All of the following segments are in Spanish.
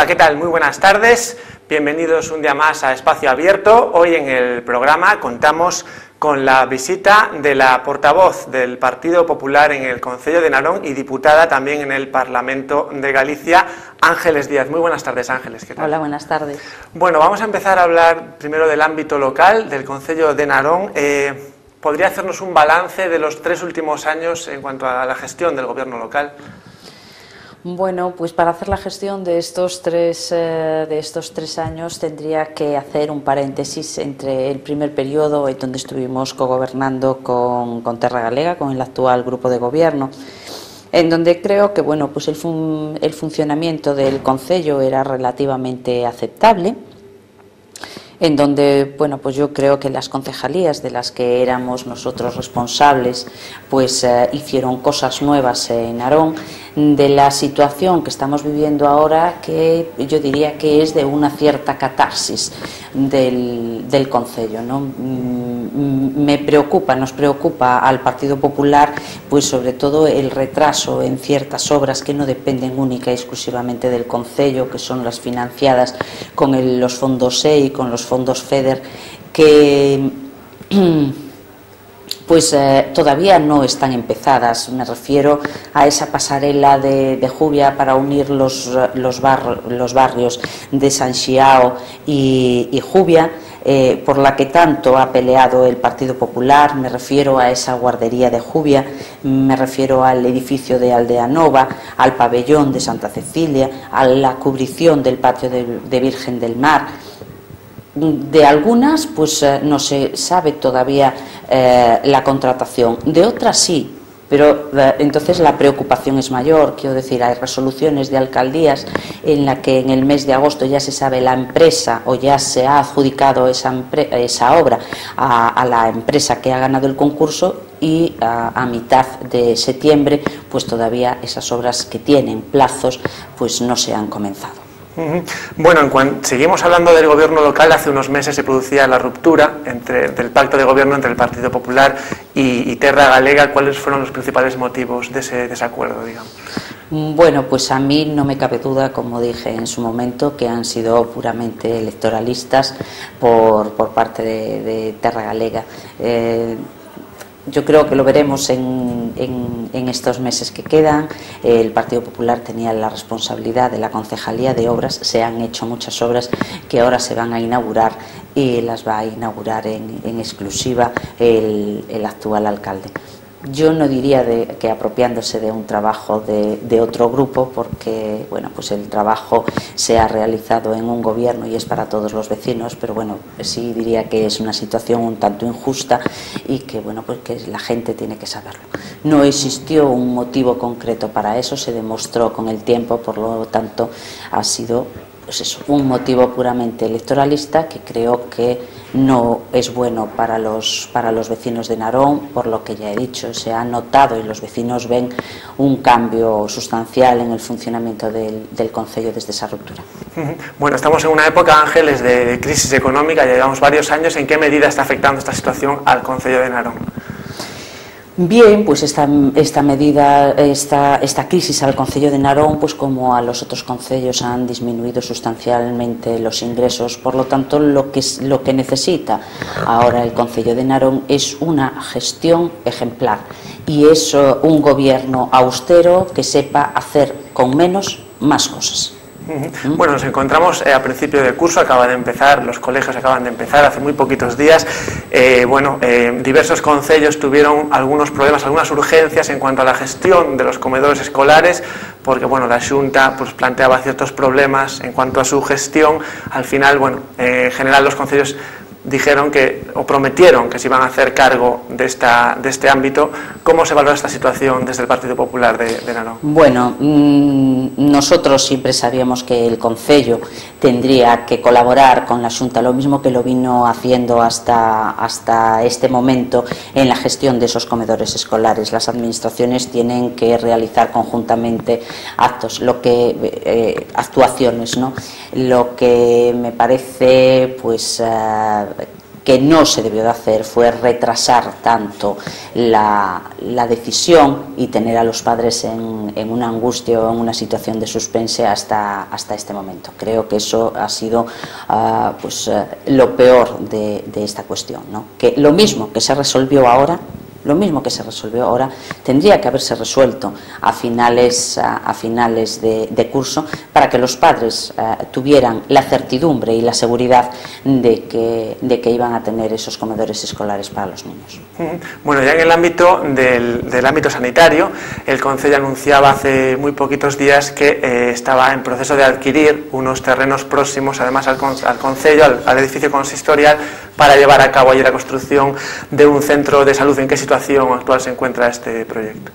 ¿qué tal? Muy buenas tardes. Bienvenidos un día más a Espacio Abierto. Hoy en el programa contamos con la visita de la portavoz del Partido Popular en el Concello de Narón y diputada también en el Parlamento de Galicia, Ángeles Díaz. Muy buenas tardes, Ángeles. ¿Qué tal? Hola, buenas tardes. Bueno, vamos a empezar a hablar primero del ámbito local, del Concello de Narón. ¿Podría hacernos un balance de los 3 últimos años en cuanto a la gestión del gobierno local? Bueno, pues para hacer la gestión de estos tres años tendría que hacer un paréntesis entre el primer periodo, donde estuvimos cogobernando con Terra Galega, con el actual grupo de gobierno, en donde creo que bueno, pues el funcionamiento del concello era relativamente aceptable, en donde, bueno, pues yo creo que las concejalías de las que éramos nosotros responsables, pues hicieron cosas nuevas en Narón. De la situación que estamos viviendo ahora, que yo diría que es de una cierta catarsis del concello, ¿no? Nos preocupa al Partido Popular, pues sobre todo el retraso en ciertas obras que no dependen única y exclusivamente del concello, que son las financiadas con los fondos SEI, con los fondos FEDER, que pues todavía no están empezadas. Me refiero a esa pasarela de Jubia para unir los barrios de San Xiao y Jubia, por la que tanto ha peleado el Partido Popular. Me refiero a esa guardería de Jubia, me refiero al edificio de Aldea Nova, al pabellón de Santa Cecilia, a la cubrición del patio de Virgen del Mar. De algunas pues no se sabe todavía la contratación, de otras sí, pero entonces la preocupación es mayor. Quiero decir, hay resoluciones de alcaldías en la que en el mes de agosto ya se sabe la empresa, o ya se ha adjudicado esa obra a la empresa que ha ganado el concurso, y a mitad de septiembre pues todavía esas obras que tienen plazos pues no se han comenzado. Bueno, seguimos hablando del gobierno local. Hace unos meses se producía la ruptura del pacto de gobierno entre el Partido Popular y Terra Galega. ¿Cuáles fueron los principales motivos de ese desacuerdo, digamos? Bueno, pues a mí no me cabe duda, como dije en su momento, que han sido puramente electoralistas por parte de Terra Galega. Yo creo que lo veremos en estos meses que quedan. El Partido Popular tenía la responsabilidad de la concejalía de obras. Se han hecho muchas obras que ahora se van a inaugurar, y las va a inaugurar en exclusiva el actual alcalde. Yo no diría que apropiándose de un trabajo de otro grupo, porque bueno, pues el trabajo se ha realizado en un gobierno y es para todos los vecinos, pero bueno, sí diría que es una situación un tanto injusta y que bueno, pues que la gente tiene que saberlo. No existió un motivo concreto para eso, se demostró con el tiempo, por lo tanto ha sido pues eso, un motivo puramente electoralista, que creo que no es bueno para los vecinos de Narón, por lo que ya he dicho. Se ha notado y los vecinos ven un cambio sustancial en el funcionamiento del concello desde esa ruptura. Bueno, estamos en una época, Ángeles, de crisis económica, ya llevamos varios años. ¿En qué medida está afectando esta situación al concello de Narón? Bien, pues esta crisis al concello de Narón, pues como a los otros concellos, han disminuido sustancialmente los ingresos. Por lo tanto, lo que necesita ahora el concello de Narón es una gestión ejemplar, y es un gobierno austero que sepa hacer con menos más cosas. Bueno, nos encontramos a principio de curso, acaba de empezar, los colegios acaban de empezar hace muy poquitos días. Diversos concellos tuvieron algunos problemas, algunas urgencias en cuanto a la gestión de los comedores escolares, porque bueno, la Xunta pues planteaba ciertos problemas en cuanto a su gestión. Al final, bueno, en general los concellos dijeron o prometieron que se iban a hacer cargo de este ámbito. ¿Cómo se valora esta situación desde el Partido Popular de Narón? Bueno, nosotros siempre sabíamos que el concello tendría que colaborar con la Xunta, lo mismo que lo vino haciendo hasta este momento en la gestión de esos comedores escolares. Las administraciones tienen que realizar conjuntamente actuaciones, ¿no? Lo que me parece pues que no se debió de hacer fue retrasar tanto la decisión y tener a los padres en una angustia o en una situación de suspense hasta este momento. Creo que eso ha sido lo peor de esta cuestión, ¿no? Que lo mismo que se resolvió ahora, tendría que haberse resuelto a finales de curso, para que los padres tuvieran la certidumbre y la seguridad de que iban a tener esos comedores escolares para los niños. Bueno, ya en el ámbito del ámbito sanitario, el Concello anunciaba hace muy poquitos días que estaba en proceso de adquirir unos terrenos próximos, además al Concello, al edificio consistorial, para llevar a cabo allí la construcción de un centro de salud. ¿En qué situación actual se encuentra este proyecto?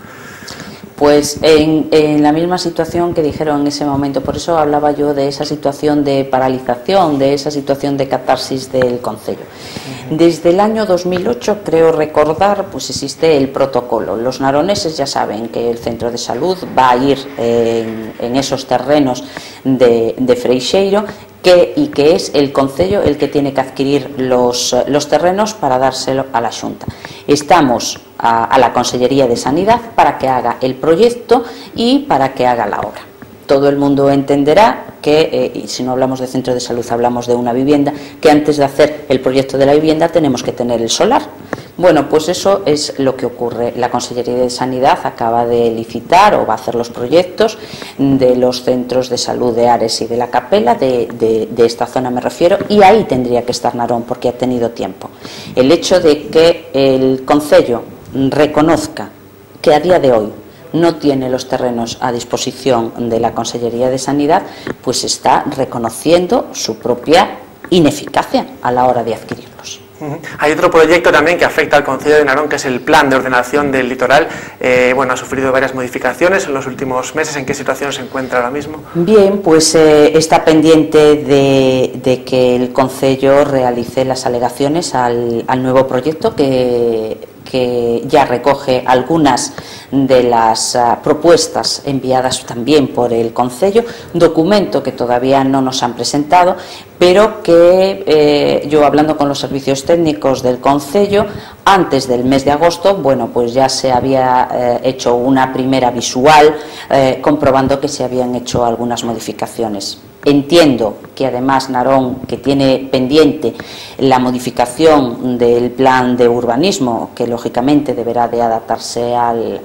Pues en la misma situación que dijeron en ese momento. Por eso hablaba yo de esa situación de paralización, de esa situación de catarsis del Concello. Desde el año 2008, creo recordar, pues existe el protocolo. Los naroneses ya saben que el centro de salud va a ir en esos terrenos de Freixeiro, y que es el Concello el que tiene que adquirir los terrenos para dárselo a la Xunta. Estamos a la Consellería de Sanidad para que haga el proyecto y para que haga la obra. Todo el mundo entenderá que, y si no hablamos de centro de salud, hablamos de una vivienda, que antes de hacer el proyecto de la vivienda tenemos que tener el solar. Bueno, pues eso es lo que ocurre. La Consellería de Sanidad acaba de licitar o va a hacer los proyectos de los centros de salud de Ares y de la Capela, de esta zona me refiero, y ahí tendría que estar Narón porque ha tenido tiempo. El hecho de que el Concello reconozca que a día de hoy no tiene los terrenos a disposición de la Consellería de Sanidad, pues está reconociendo su propia ineficacia a la hora de adquirirlos. Hay otro proyecto también que afecta al Concello de Narón, que es el Plan de Ordenación del Litoral. Ha sufrido varias modificaciones en los últimos meses. ¿En qué situación se encuentra ahora mismo? Bien, pues está pendiente de que el Concello realice las alegaciones al nuevo proyecto que ya recoge algunas de las propuestas enviadas también por el Concello, documento que todavía no nos han presentado, pero que yo, hablando con los servicios técnicos del Concello, antes del mes de agosto, bueno, pues ya se había hecho una primera visual comprobando que se habían hecho algunas modificaciones. Entiendo que además Narón, que tiene pendiente la modificación del plan de urbanismo, que lógicamente deberá de adaptarse al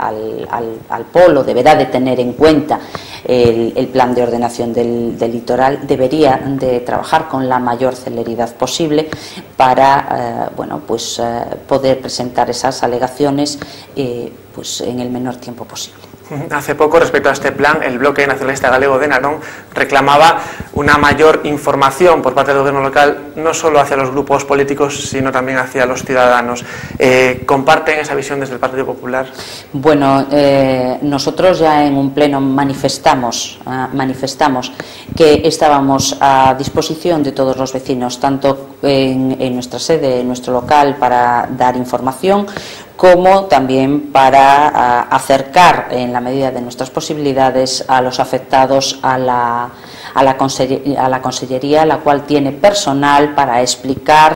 polo, deberá de tener en cuenta el plan de ordenación del litoral, debería de trabajar con la mayor celeridad posible para poder presentar esas alegaciones en el menor tiempo posible. Hace poco, respecto a este plan, el Bloque Nacionalista Galego de Narón reclamaba una mayor información por parte del gobierno local, no solo hacia los grupos políticos, sino también hacia los ciudadanos. ¿Comparten esa visión desde el Partido Popular? Bueno, nosotros ya en un pleno manifestamos que estábamos a disposición de todos los vecinos, tanto en nuestra sede, en nuestro local, para dar información, como también para acercar en la medida de nuestras posibilidades a los afectados a la consellería, la cual tiene personal para explicar